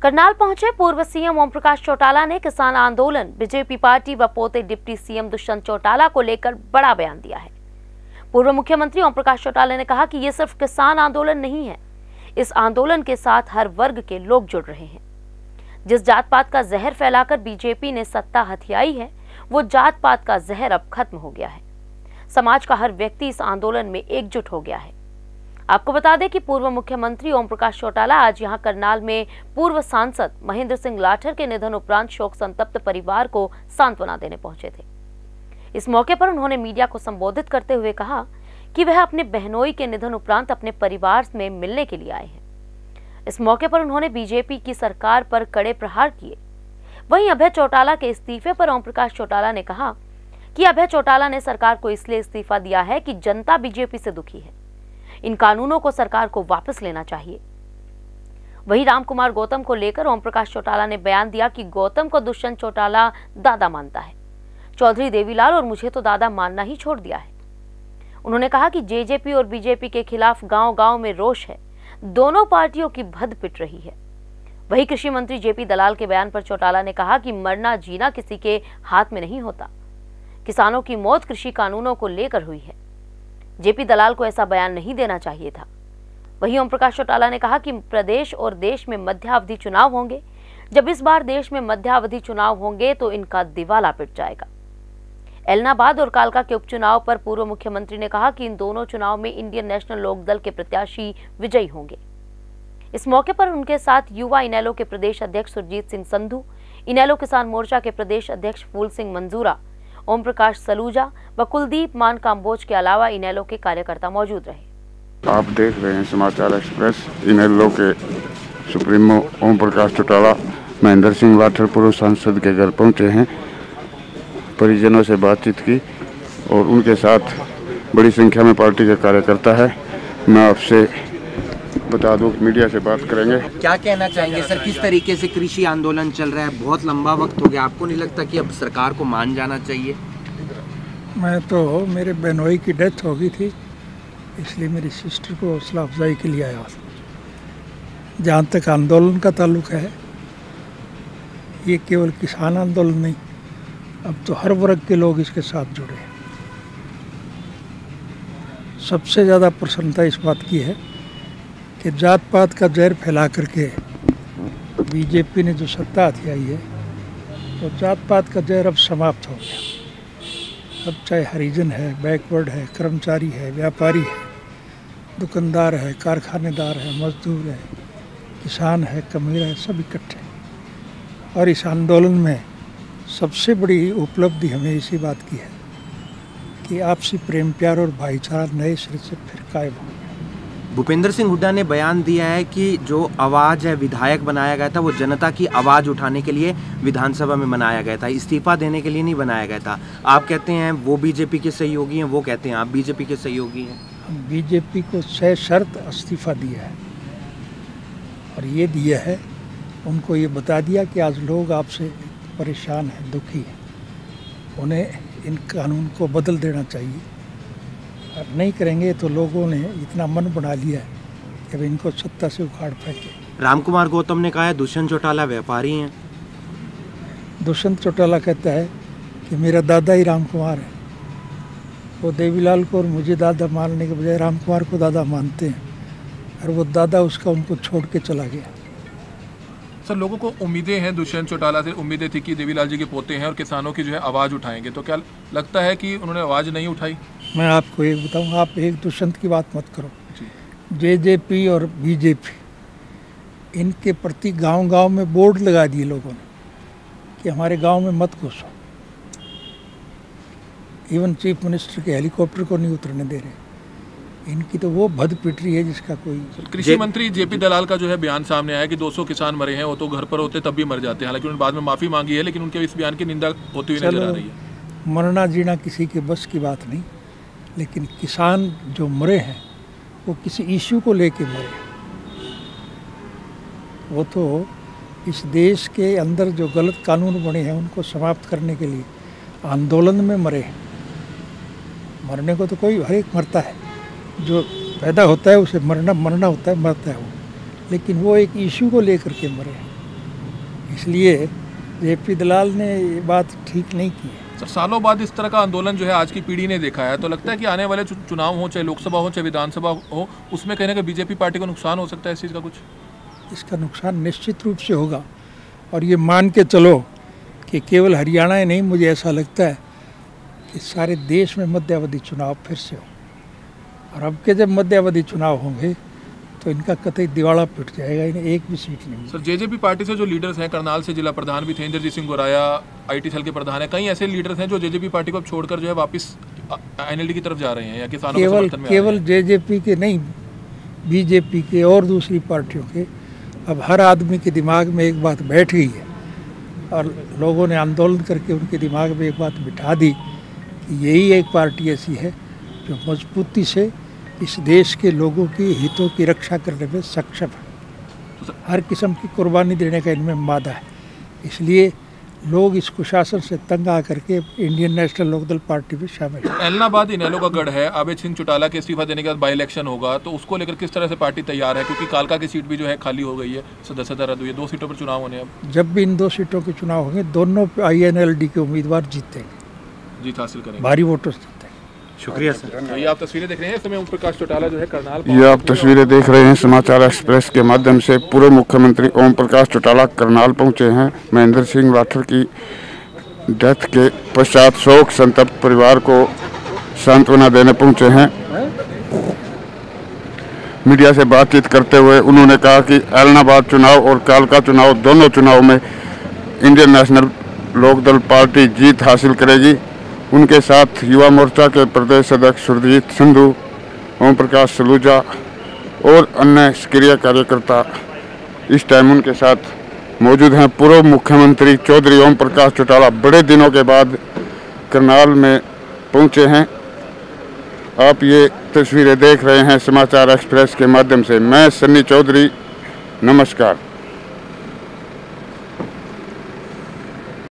करनाल पहुंचे पूर्व सीएम ओम प्रकाश चौटाला ने किसान आंदोलन, बीजेपी पार्टी व पोते डिप्टी सीएम दुष्यंत चौटाला को लेकर बड़ा बयान दिया है। पूर्व मुख्यमंत्री ओम प्रकाश चौटाला ने कहा कि ये सिर्फ किसान आंदोलन नहीं है, इस आंदोलन के साथ हर वर्ग के लोग जुड़ रहे हैं। जिस जात पात का जहर फैलाकर बीजेपी ने सत्ता हथियाई है, वो जात पात का जहर अब खत्म हो गया है। समाज का हर व्यक्ति इस आंदोलन में एकजुट हो गया है। आपको बता दें कि पूर्व मुख्यमंत्री ओम प्रकाश चौटाला आज यहां करनाल में पूर्व सांसद महेंद्र सिंह लाठर के निधन उपरांत शोक संतप्त परिवार को सांत्वना देने पहुंचे थे। इस मौके पर उन्होंने मीडिया को संबोधित करते हुए कहा कि वह अपने बहनोई के निधन उपरांत अपने परिवार में मिलने के लिए आए हैं। इस मौके पर उन्होंने बीजेपी की सरकार पर कड़े प्रहार किए। वहीं अभय चौटाला के इस्तीफे पर ओम प्रकाश चौटाला ने कहा कि अभय चौटाला ने सरकार को इसलिए इस्तीफा दिया है कि जनता बीजेपी से दुखी है। इन कानूनों को सरकार को वापस लेना चाहिए। वहीं रामकुमार गौतम को लेकर ओम प्रकाश चौटाला ने बयान दिया कि गौतम को दुष्यंत चौटाला दादा मानता है। चौधरी देवीलाल और मुझे तो दादा मानना ही छोड़ दिया है। उन्होंने कहा कि जेजेपी और बीजेपी के खिलाफ गांव-गांव में रोष है। दोनों पार्टियों की भद पिट रही है। वहीं कृषि मंत्री जेपी दलाल के बयान पर चौटाला ने कहा कि मरना जीना किसी के हाथ में नहीं होता। किसानों की मौत कृषि कानूनों को लेकर हुई है। जेपी दलाल को ऐसा बयान नहीं देना चाहिए था। वहीं ओम प्रकाश चौटाला ने कहा कि प्रदेश और देश में मध्यावधि चुनाव होंगे। जब इस बार देश में मध्यावधि चुनाव होंगे तो इनका दिवाला पिट जाएगा। एलनाबाद और कालका के उपचुनाव पर पूर्व मुख्यमंत्री ने कहा कि इन दोनों चुनाव में इंडियन नेशनल लोकदल के प्रत्याशी विजयी होंगे। इस मौके पर उनके साथ युवा इनेलो के प्रदेश अध्यक्ष सुरजीत सिंह संधू, इनेलो किसान मोर्चा के प्रदेश अध्यक्ष फूल सिंह मंजूरा, ओम प्रकाश सलूजा व कुलदीप मान काम्बोज के अलावा इनेलो के कार्यकर्ता मौजूद रहे। आप देख रहे हैं समाचार एक्सप्रेस। इनेलो के सुप्रीमो ओम प्रकाश चौटाला महेंद्र सिंह लाठर पूर्व सांसद के घर पहुंचे हैं। परिजनों से बातचीत की और उनके साथ बड़ी संख्या में पार्टी के कार्यकर्ता है। मैं आपसे बता दूं कि मीडिया से बात करेंगे। क्या कहना चाहेंगे सर, किस तरीके से कृषि आंदोलन चल रहा है? बहुत लंबा वक्त हो गया, आपको नहीं लगता कि अब सरकार को मान जाना चाहिए? मैं तो मेरे बहनोई की डेथ हो गई थी, इसलिए मेरी सिस्टर को हौसला अफजाई के लिए आया। जहाँ तक आंदोलन का ताल्लुक है, ये केवल किसान आंदोलन नहीं, अब तो हर वर्ग के लोग इसके साथ जुड़े हैं। सबसे ज़्यादा प्रसन्नता इस बात की है कि जात पात का जहर फैला करके बीजेपी ने जो सत्ता हथियाई है, वो जात पात का जहर अब समाप्त हो गया। अब चाहे हरिजन है, बैकवर्ड है, कर्मचारी है, व्यापारी है, दुकानदार है, कारखानेदार है, मजदूर है, किसान है, कमीरा है, सब इकट्ठे। और इस आंदोलन में सबसे बड़ी उपलब्धि हमें इसी बात की है कि आपसी प्रेम प्यार और भाईचारा नए सिरे से फिर कायम हो गया। भूपेंद्र सिंह हुड्डा ने बयान दिया है कि जो आवाज़ है विधायक बनाया गया था, वो जनता की आवाज़ उठाने के लिए विधानसभा में बनाया गया था, इस्तीफा देने के लिए नहीं बनाया गया था। आप कहते हैं वो बीजेपी के सहयोगी हैं, वो कहते हैं आप बीजेपी के सहयोगी हैं। हम बीजेपी को सशर्त इस्तीफा दिया है और ये दिया है, उनको ये बता दिया कि आज लोग आपसे परेशान हैं, दुखी हैं, उन्हें इन कानून को बदल देना चाहिए। और नहीं करेंगे तो लोगों ने इतना मन बना लिया है कि अब इनको सत्ता से उखाड़ फेंके। रामकुमार गौतम ने कहा है दुष्यंत चौटाला व्यापारी हैं। दुष्यंत चौटाला कहता है कि मेरा दादा ही रामकुमार है। वो देवीलाल को और मुझे दादा मानने के बजाय रामकुमार को दादा मानते हैं, और वो दादा उसका उनको छोड़ के चला गया। सर, लोगों को उम्मीदें हैं, दुष्यंत चौटाला से उम्मीदें थी कि देवीलाल जी के पोते हैं और किसानों की जो है आवाज़ उठाएंगे, तो क्या लगता है कि उन्होंने आवाज़ नहीं उठाई? मैं आपको एक बताऊँ, आप एक दुष्यंत की बात मत करो। जेजेपी और बीजेपी, इनके प्रति गांव-गांव में बोर्ड लगा दिए लोगों ने कि हमारे गांव में मत घुसो। इवन चीफ मिनिस्टर के हेलीकॉप्टर को नहीं उतरने दे रहे। इनकी तो वो भद पिट रही है जिसका कोई। कृषि मंत्री जेपी दलाल का जो है बयान सामने आया कि 200 किसान मरे हैं, वो तो घर पर होते तब भी मर जाते हैं। हालांकि उन्होंने बाद में माफ़ी मांगी है, लेकिन उनके इस बयान की निंदा होती हुई नजर आ रही है। मरना जीना किसी के बस की बात नहीं, लेकिन किसान जो मरे हैं वो किसी इश्यू को लेके मरे। वो तो इस देश के अंदर जो गलत कानून बने हैं उनको समाप्त करने के लिए आंदोलन में मरे हैं। मरने को तो कोई हर एक मरता है, जो पैदा होता है उसे मरना होता है, मरता है वो, लेकिन वो एक इशू को लेकर के मरे हैं। इसलिए जेपी दलाल ने ये बात ठीक नहीं की है। सर, सालों बाद इस तरह का आंदोलन जो है आज की पीढ़ी ने देखा है, तो लगता है कि आने वाले चुनाव हो, चाहे लोकसभा हो चाहे विधानसभा हो, उसमें कहीं ना कहीं बीजेपी पार्टी को नुकसान हो सकता है इस चीज़ का कुछ? इसका नुकसान निश्चित रूप से होगा। और ये मान के चलो कि केवल हरियाणा ही नहीं, मुझे ऐसा लगता है कि सारे देश में मध्यावधि चुनाव फिर से हो। और अब के जब मध्यावधि चुनाव होंगे तो इनका कतई दिवाला पिट जाएगा, इन्हें एक भी सीट नहीं। सर, जेजेपी पार्टी से जो लीडर्स हैं, करनाल से जिला प्रधान भी थे इंद्रजीत सिंह गोराया, आईटी सेल के प्रधान है, कई ऐसे लीडर्स हैं जो जेजेपी पार्टी को अब छोड़कर जो है वापस एनएलडी की तरफ जा रहे हैं या किसानों के समर्थन में। केवल जेजेपी के नहीं, बीजेपी के और दूसरी पार्टियों के अब हर आदमी के दिमाग में एक बात बैठ गई है और लोगों ने आंदोलन करके उनके दिमाग में एक बात बिठा दी कि यही एक पार्टी ऐसी है जो मजबूती से इस देश के लोगों की हितों की रक्षा करने में सक्षम है। हर किस्म की कुर्बानी देने का इनमें मादा है। इसलिए लोग इस कुशासन से तंग आकर के इंडियन नेशनल लोकदल पार्टी में शामिल है। एलनाबाद इनेलो का गढ़ है, अभय सिंह चौटाला के इस्तीफा देने के बाद बाई इलेक्शन होगा, तो उसको लेकर किस तरह से पार्टी तैयार है? क्योंकि कालका की सीट भी जो है खाली हो गई है, सदस्यता रद्द हुई है, 2 सीटों पर चुनाव होने। अब जब भी इन 2 सीटों के चुनाव होंगे, दोनों INLD के उम्मीदवार जीतेंगे, जीत हासिल करेंगे, भारी वोटों से जीतेंगे। शुक्रिया सर। ये आप तस्वीरें देख रहे हैं, इस समय ओम प्रकाश चौटाला जो है करनाल। ये आप तस्वीरें देख रहे हैं समाचार एक्सप्रेस के माध्यम से। पूर्व मुख्यमंत्री ओम प्रकाश चौटाला करनाल पहुंचे हैं। महेंद्र सिंह राठौर की डेथ के पश्चात शोक संतप्त परिवार को सांत्वना देने पहुंचे हैं। मीडिया से बातचीत करते हुए उन्होंने कहा कि एलनाबाद चुनाव और कालका चुनाव, दोनों चुनाव में इंडियन नेशनल लोकदल पार्टी जीत हासिल करेगी। उनके साथ युवा मोर्चा के प्रदेश अध्यक्ष सुरजीत संधू, ओम प्रकाश सलूजा और अन्य सक्रिय कार्यकर्ता इस टाइम उनके साथ मौजूद हैं। पूर्व मुख्यमंत्री चौधरी ओम प्रकाश चौटाला बड़े दिनों के बाद करनाल में पहुंचे हैं। आप ये तस्वीरें देख रहे हैं समाचार एक्सप्रेस के माध्यम से। मैं सन्नी चौधरी, नमस्कार।